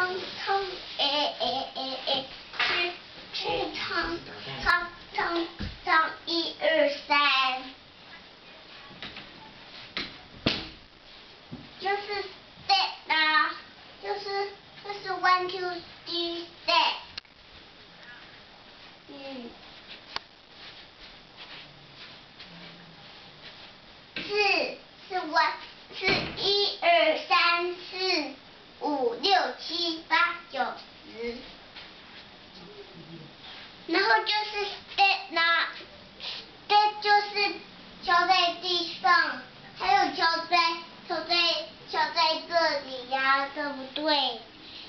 汤吃汤1、2、3，就是 step 啦，就是 1、2、3 step， 是1、2、3、4、5、6、7、8、9、10，然后就是 step 啦 ，step 就是敲在地上，还有敲在这里呀，对不对？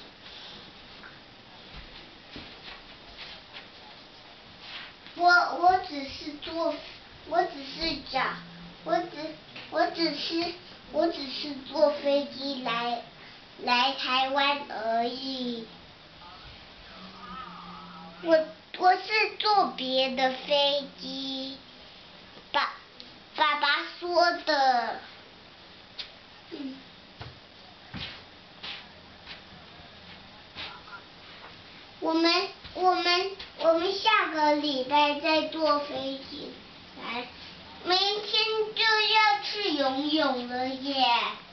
我只是坐飞机来台湾而已。我是坐别的飞机，爸爸说的。我们下个礼拜再坐飞机来，明天就要去游泳了耶。